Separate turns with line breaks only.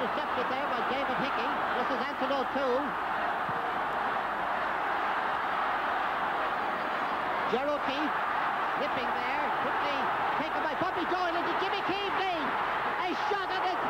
intercepted there by David Hickey. This is Anton O'Toole. Gerald Keefe slipping there, quickly taken by Bobby Doyle into Jimmy Keefe. A shot at the